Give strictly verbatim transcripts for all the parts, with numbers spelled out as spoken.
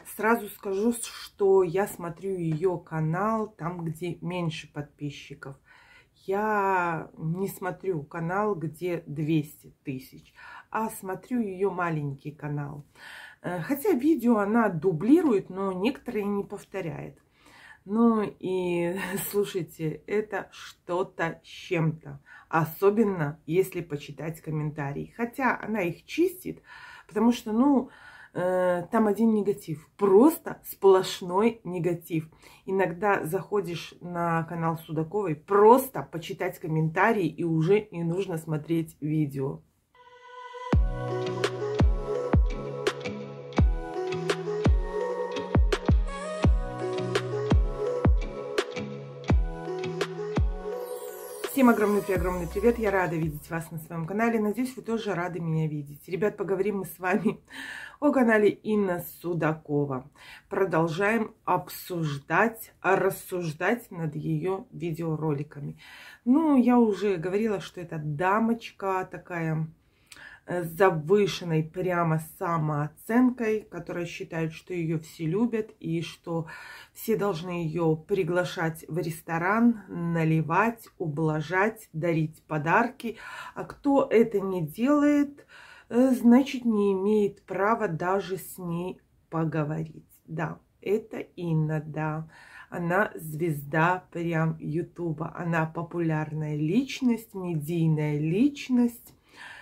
Сразу скажу, что я смотрю ее канал там, где меньше подписчиков. Я не смотрю канал, где двести тысяч, а смотрю ее маленький канал. Хотя видео она дублирует, но некоторые не повторяет. Ну и слушайте, это что-то с чем-то. Особенно, если почитать комментарии. Хотя она их чистит, потому что, ну, э, там один негатив. Просто сплошной негатив. Иногда заходишь на канал Судаковой просто почитать комментарии, и уже не нужно смотреть видео. Всем огромный-преогромный привет! Я рада видеть вас на своем канале. Надеюсь, вы тоже рады меня видеть. Ребят, поговорим мы с вами о канале Инна Судакова. Продолжаем обсуждать, рассуждать над ее видеороликами. Ну, я уже говорила, что это дамочка такая с завышенной прямо самооценкой, которая считает, что ее все любят и что все должны ее приглашать в ресторан, наливать, ублажать, дарить подарки. А кто это не делает, значит, не имеет права даже с ней поговорить. Да, это Инна, да. Она звезда прям Ютуба. Она популярная личность, медийная личность.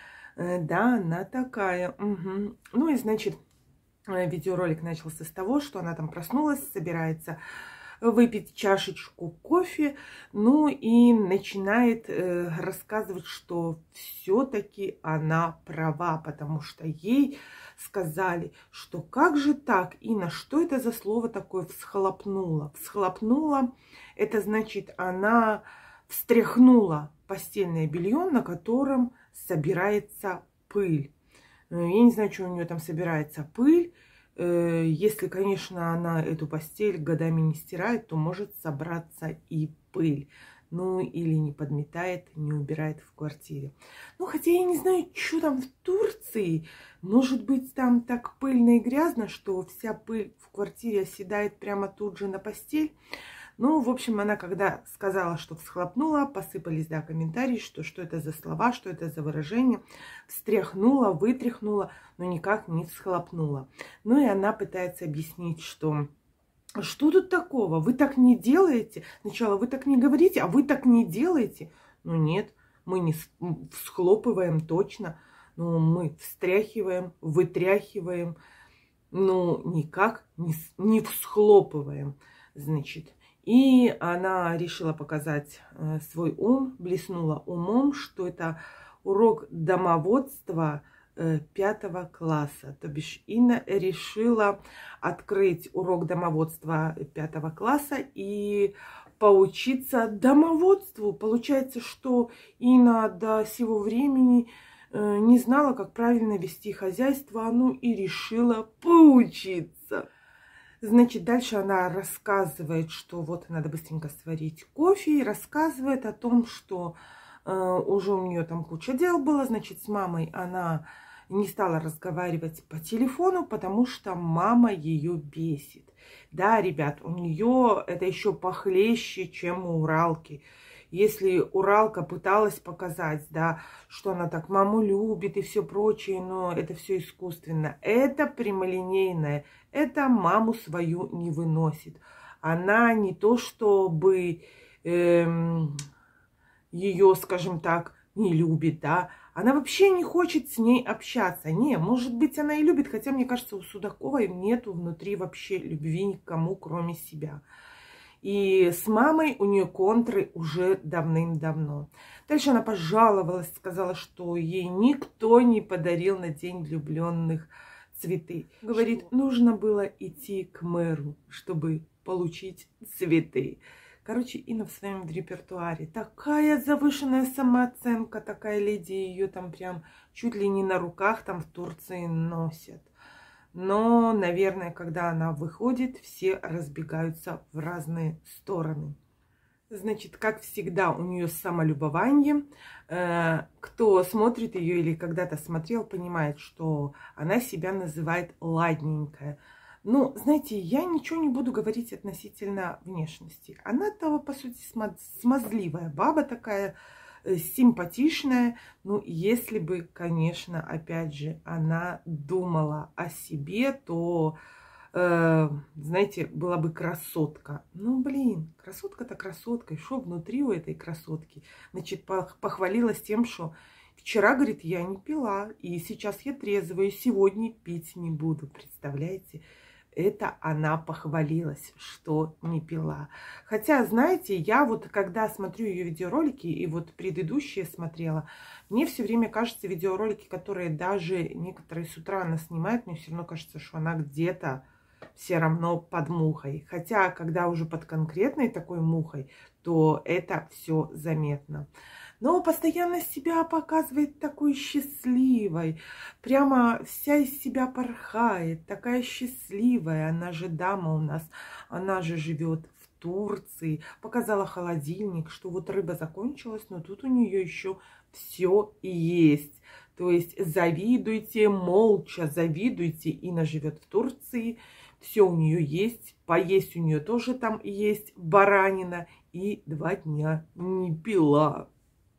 Да, она такая. Угу. Ну и, значит, видеоролик начался с того, что она там проснулась, собирается выпить чашечку кофе, ну и начинает э, рассказывать, что все-таки она права, потому что ей сказали, что как же так, Инна, что это за слово такое всхлопнула? Всхлопнула, это значит, она встряхнула постельное белье, на котором собирается пыль. Я не знаю, что у нее там собирается пыль. Если, конечно, она эту постель годами не стирает, то может собраться и пыль. Ну, или не подметает, не убирает в квартире. Ну, хотя я не знаю, что там в Турции. Может быть, там так пыльно и грязно, что вся пыль в квартире оседает прямо тут же на постель. Ну, в общем, она когда сказала, что всхлопнула, посыпались, да, комментарии, что что это за слова, что это за выражение. Встряхнула, вытряхнула, но никак не всхлопнула. Ну, и она пытается объяснить, что что тут такого? Вы так не делаете. Сначала вы так не говорите, а вы так не делаете. Ну, нет, мы не всхлопываем точно. Ну, мы встряхиваем, вытряхиваем. Ну, никак не, не всхлопываем, значит. И она решила показать свой ум, блеснула умом, что это урок домоводства пятого класса. То бишь Инна решила открыть урок домоводства пятого класса и поучиться домоводству. Получается, что Инна до сего времени не знала, как правильно вести хозяйство, ну и решила поучиться. Значит, дальше она рассказывает, что вот надо быстренько сварить кофе, и рассказывает о том, что э, уже у нее там куча дел было. Значит, с мамой она не стала разговаривать по телефону, потому что мама ее бесит. Да, ребят, у нее это еще похлеще, чем у Уралки. Если Уралка пыталась показать, да, что она так маму любит и все прочее, но это все искусственно. Это прямолинейное. Это маму свою не выносит. Она не то чтобы эм, ее, скажем так, не любит, да. Она вообще не хочет с ней общаться. Не, может быть, она и любит, хотя, мне кажется, у Судаковой нету внутри вообще любви никому, кроме себя. И с мамой у нее контры уже давным-давно. Дальше она пожаловалась, сказала, что ей никто не подарил на День влюбленных цветы. Говорит, что нужно было идти к мэру, чтобы получить цветы. Короче, Инна в своем репертуаре. Такая завышенная самооценка, такая леди, ее там прям чуть ли не на руках там в Турции носят. Но, наверное, когда она выходит, все разбегаются в разные стороны. Значит, как всегда, у нее самолюбование. Кто смотрит ее или когда-то смотрел, понимает, что она себя называет ладненькая. Ну, знаете, я ничего не буду говорить относительно внешности. Она-то, по сути, смазливая баба такая, симпатичная. Ну, если бы, конечно, опять же, она думала о себе, то, э, знаете, была бы красотка. Ну, блин, красотка-то красотка. И что внутри у этой красотки? Значит, похвалилась тем, что вчера, говорит, я не пила, и сейчас я трезвая, и сегодня пить не буду. Представляете? Это она похвалилась, что не пила. Хотя, знаете, я вот когда смотрю ее видеоролики, и вот предыдущие смотрела, мне все время кажется, видеоролики, которые даже некоторые с утра она снимает, мне все равно кажется, что она где-то все равно под мухой. Хотя, когда уже под конкретной такой мухой, то это все заметно. Но постоянно себя показывает такой счастливой. Прямо вся из себя порхает. Такая счастливая. Она же дама у нас. Она же живет в Турции. Показала холодильник, что вот рыба закончилась, но тут у нее еще все есть. То есть завидуйте, молча завидуйте. Инна живет в Турции. Все у нее есть. Поесть у нее тоже там есть баранина. И два дня не пила.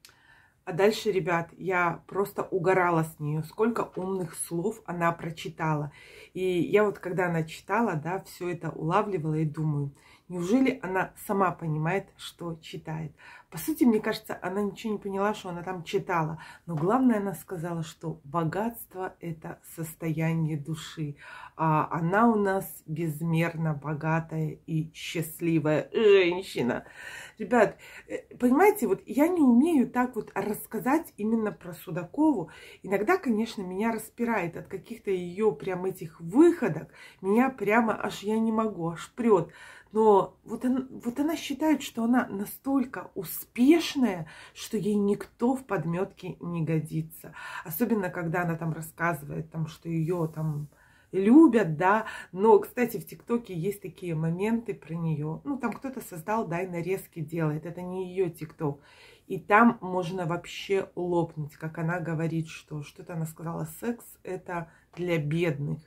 А дальше, ребят, я просто угорала с нее, сколько умных слов она прочитала. И я вот, когда она читала, да, все это улавливала и думаю, неужели она сама понимает, что читает? По сути, мне кажется, она ничего не поняла, что она там читала. Но главное, она сказала, что богатство – это состояние души. А она у нас безмерно богатая и счастливая женщина. Ребят, понимаете, вот я не умею так вот рассказать именно про Судакову. Иногда, конечно, меня распирает от каких-то ее прям этих выходок. Меня прямо аж я не могу, аж прет. Но вот она, вот она считает, что она настолько успешная, что ей никто в подметке не годится. Особенно, когда она там рассказывает, там, что ее там любят, да. Но, кстати, в ТикТоке есть такие моменты про нее. Ну, там кто-то создал, да, и нарезки делает. Это не ее ТикТок. И там можно вообще лопнуть, как она говорит, что что-то она сказала, секс это для бедных.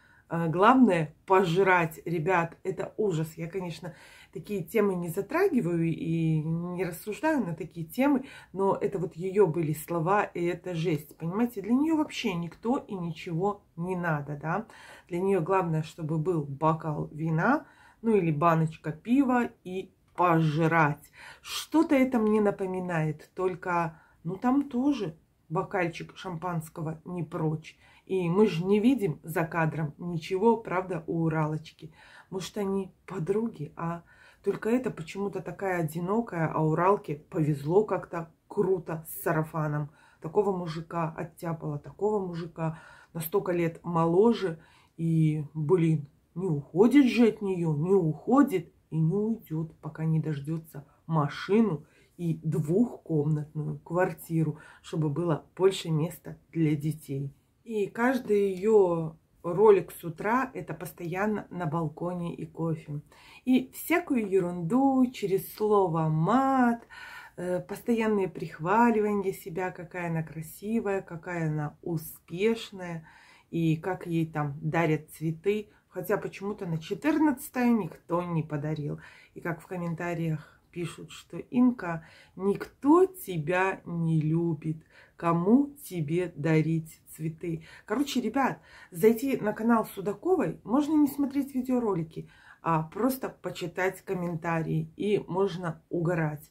Главное пожрать, ребят, это ужас. Я, конечно, такие темы не затрагиваю и не рассуждаю на такие темы, но это вот ее были слова, и это жесть. Понимаете, для нее вообще никто и ничего не надо, да. Для нее главное, чтобы был бокал вина, ну или баночка пива и пожрать. Что-то это мне напоминает, только, ну там тоже бокальчик шампанского не прочь. И мы же не видим за кадром ничего, правда, у Уралочки. Может, они подруги, а только это почему-то такая одинокая, а Уралке повезло как-то круто с сарафаном. Такого мужика оттяпала, такого мужика на столько лет моложе. И, блин, не уходит же от нее, не уходит и не уйдет, пока не дождется машину и двухкомнатную квартиру, чтобы было больше места для детей. И каждый ее ролик с утра это постоянно на балконе и кофе. И всякую ерунду через слово мат, постоянные прихваливания себя, какая она красивая, какая она успешная, и как ей там дарят цветы. Хотя почему-то на четырнадцатое никто не подарил. И как в комментариях пишут, что Инка, никто тебя не любит. Кому тебе дарить цветы? Короче, ребят, зайти на канал Судаковой можно не смотреть видеоролики, а просто почитать комментарии. И можно угорать.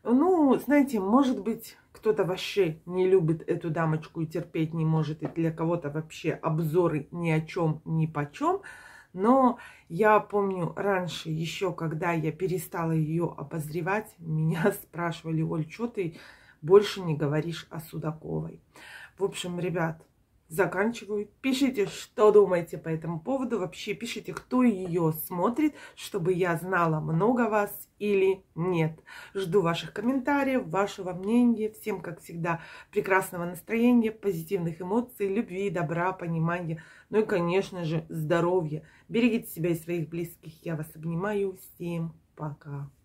Ну, знаете, может быть, кто-то вообще не любит эту дамочку и терпеть не может. И для кого-то вообще обзоры ни о чем, ни почем. Но я помню раньше, еще когда я перестала ее обозревать, меня спрашивали: Оль, что ты больше не говоришь о Судаковой? В общем, ребят, заканчиваю. Пишите, что думаете по этому поводу. Вообще пишите, кто ее смотрит, чтобы я знала, много вас или нет. Жду ваших комментариев, вашего мнения. Всем, как всегда, прекрасного настроения, позитивных эмоций, любви, добра, понимания. Ну и, конечно же, здоровья. Берегите себя и своих близких. Я вас обнимаю. Всем пока.